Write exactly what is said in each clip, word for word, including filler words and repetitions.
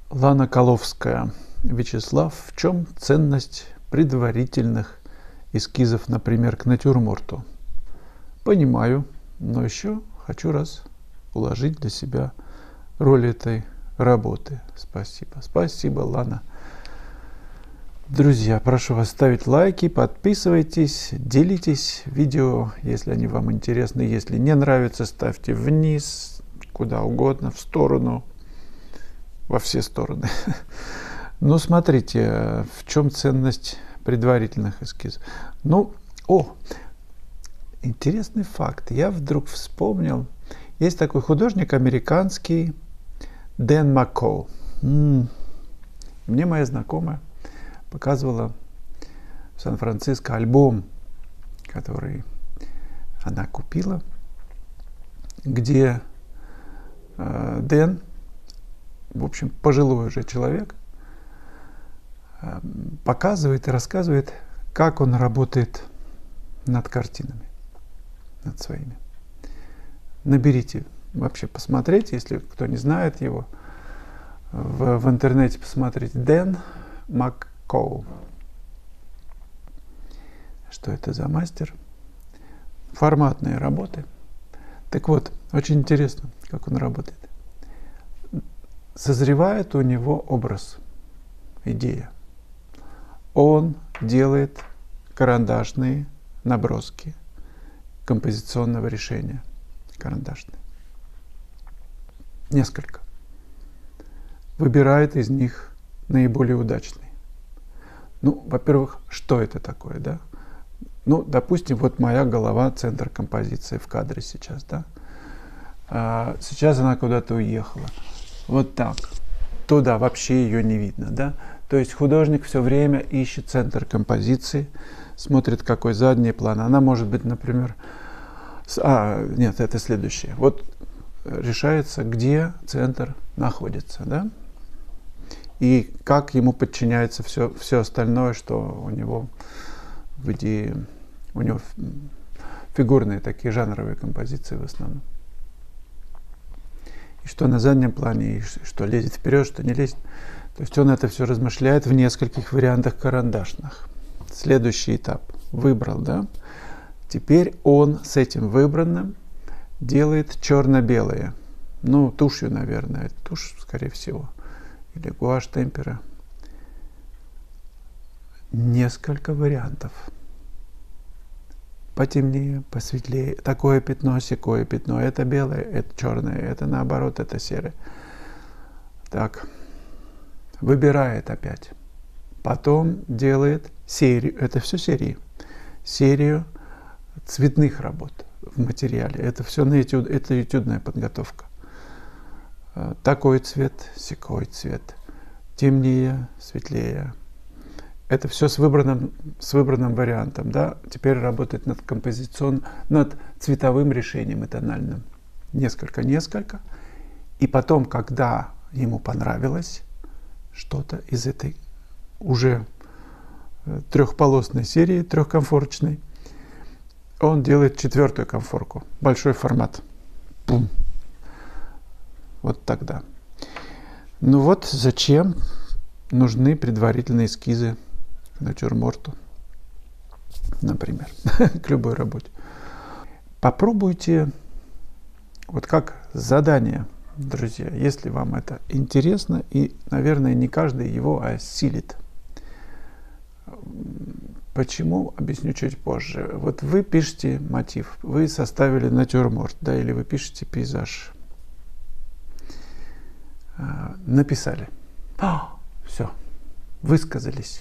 Лана Коловская. Вячеслав, в чем ценность предварительных эскизов, например, к натюрморту? Понимаю, но еще хочу раз уложить для себя роль этой работы. Спасибо. Спасибо, Лана. Друзья, прошу вас ставить лайки, подписывайтесь, делитесь видео, если они вам интересны. Если не нравится, ставьте вниз, куда угодно, в сторону, во все стороны. Ну, смотрите, в чем ценность предварительных эскизов. Ну, о, интересный факт. Я вдруг вспомнил, есть такой художник американский Дэн Маккоу. М-м. Мне моя знакомая показывала в Сан-Франциско альбом, который она купила, где э, Дэн, в общем, пожилой уже человек, э, показывает и рассказывает, как он работает над картинами, над своими. Наберите, вообще посмотрите, если кто не знает его, в, в интернете посмотрите. Дэн Маккоу. Что это за мастер? Форматные работы. Так вот, очень интересно, как он работает. Созревает у него образ, идея. Он делает карандашные наброски композиционного решения. Карандашные. Несколько. Выбирает из них наиболее удачный. Ну, во-первых, что это такое, да? Ну, допустим, вот моя голова, центр композиции в кадре сейчас, да? А сейчас она куда-то уехала. Вот так. Туда вообще ее не видно, да? То есть художник все время ищет центр композиции, смотрит, какой задний план. Она может быть, например... С... А, нет, это следующее. Вот решается, где центр находится, да? И как ему подчиняется все, все остальное, что у него в идее, у него фигурные такие жанровые композиции в основном. И что на заднем плане, и что лезет вперед, что не лезет. То есть он это все размышляет в нескольких вариантах карандашных. Следующий этап. Выбрал, да? Теперь он с этим выбранным делает черно-белое. Ну, тушью, наверное. Тушь, скорее всего. Или гуашь, темпера. Несколько вариантов. Потемнее, посветлее. Такое пятно, сякое пятно. Это белое, это черное. Это наоборот, это серое. Так. Выбирает опять. Потом делает серию. Это все серии. Серию цветных работ в материале. Это все на этюд, это этюдная подготовка. Такой цвет, сякой цвет, темнее, светлее. Это все с выбранным, с выбранным вариантом, да? Теперь работает над композиционным, над цветовым решением и тональным. Несколько-несколько. И потом, когда ему понравилось что-то из этой уже трехполосной серии, трехконфорочной, он делает четвертую конфорку. Большой формат. Пум. Вот тогда. Ну вот зачем нужны предварительные эскизы к натюрморту, например, к любой работе. Попробуйте, вот как задание, друзья, если вам это интересно, и, наверное, не каждый его осилит. Почему? Объясню чуть позже. Вот вы пишете мотив, вы составили натюрморт, да, или вы пишете пейзаж. Написали. О, все, высказались.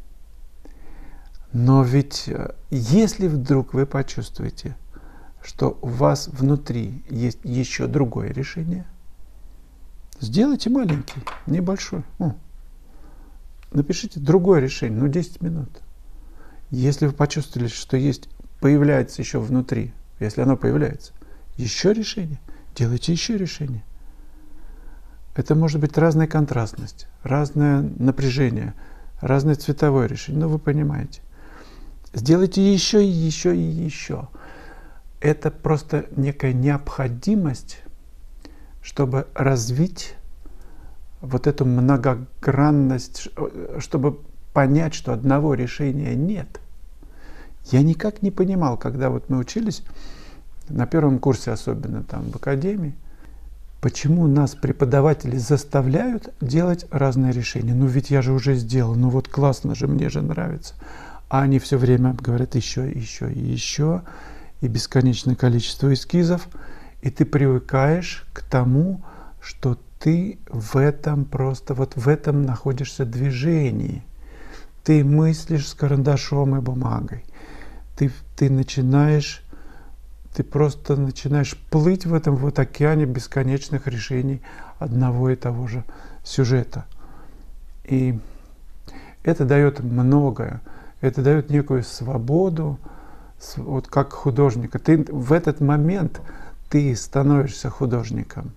Но ведь если вдруг вы почувствуете, что у вас внутри есть еще другое решение, сделайте маленький, небольшой. О, напишите другое решение, ну десять минут. Если вы почувствовали, что есть, появляется еще внутри, если оно появляется, еще решение, делайте еще решение. Это может быть разная контрастность, разное напряжение, разное цветовое решение. Ну, вы понимаете. Сделайте еще и еще и еще. Это просто некая необходимость, чтобы развить вот эту многогранность, чтобы понять, что одного решения нет. Я никак не понимал, когда вот мы учились, на первом курсе особенно там в академии, почему нас преподаватели заставляют делать разные решения. Ну ведь я же уже сделал, ну вот классно же, мне же нравится. А они все время говорят еще, еще и еще, и бесконечное количество эскизов. И ты привыкаешь к тому, что ты в этом просто, вот в этом находишься движении. Ты мыслишь с карандашом и бумагой. Ты, ты начинаешь, ты просто начинаешь плыть в этом вот океане бесконечных решений одного и того же сюжета. И это дает многое. Это дает некую свободу, вот как художника. Ты в этот момент ты становишься художником.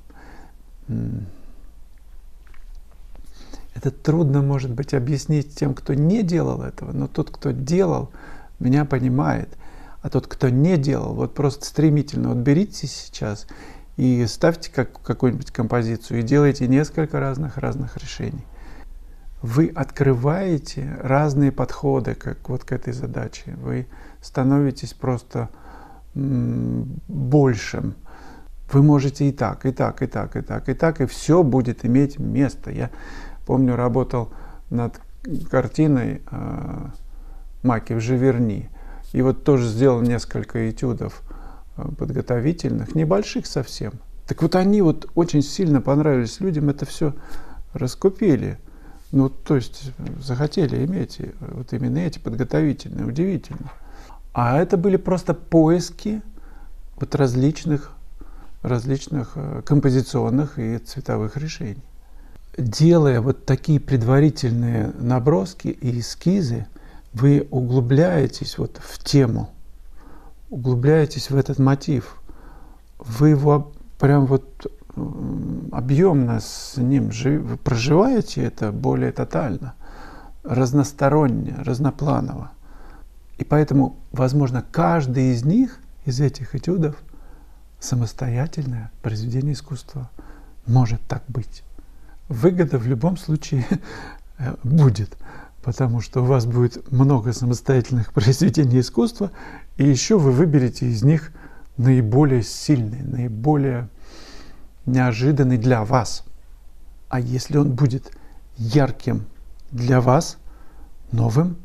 Это трудно, может быть, объяснить тем, кто не делал этого, но тот, кто делал, меня понимает. А тот, кто не делал, вот просто стремительно, вот берите сейчас и ставьте как, какую-нибудь композицию и делайте несколько разных-разных решений. Вы открываете разные подходы как, вот к этой задаче. Вы становитесь просто м, большим. Вы можете и так, и так, и так, и так, и так, и все будет иметь место. Я помню, работал над картиной э, Маки в Живерни. И вот тоже сделал несколько этюдов э, подготовительных, небольших совсем. Так вот они вот очень сильно понравились людям, это все раскупили. Ну, то есть захотели иметь вот именно эти подготовительные, удивительно. А это были просто поиски вот различных, различных композиционных и цветовых решений. Делая вот такие предварительные наброски и эскизы, вы углубляетесь вот в тему, углубляетесь в этот мотив. Вы его прям вот объемно с ним вы проживаете это более тотально, разносторонне, разнопланово. И поэтому, возможно, каждый из них, из этих этюдов, самостоятельное произведение искусства. Может так быть. Выгода в любом случае будет, потому что у вас будет много самостоятельных произведений искусства, и еще вы выберете из них наиболее сильный, наиболее неожиданный для вас. А если он будет ярким для вас, новым,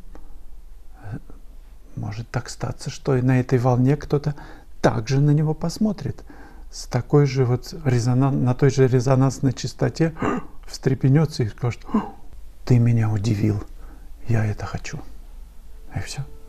может так статься, что и на этой волне кто-то также на него посмотрит, с такой же вот резонан... на той же резонансной частоте встрепенется и скажет: «Ты меня удивил, я это хочу». И все.